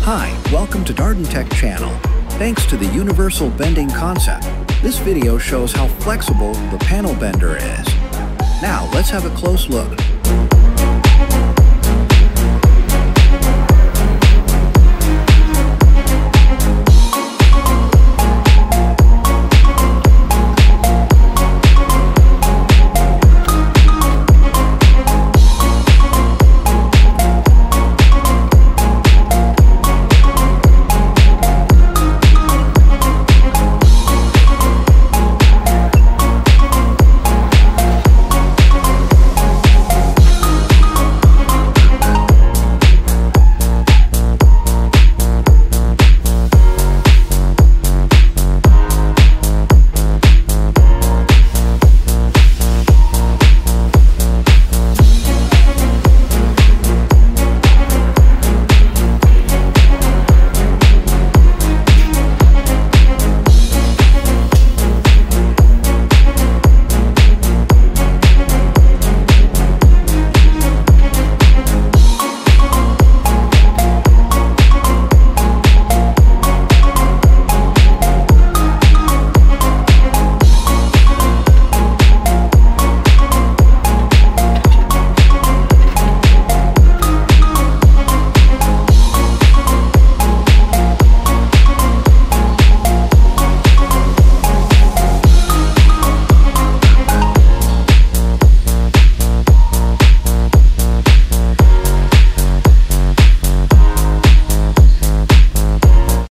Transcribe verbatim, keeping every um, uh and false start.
Hi, welcome to DARDONTECH channel. Thanks to the universal bending concept, this video shows how flexible the panel bender is. Now let's have a close look.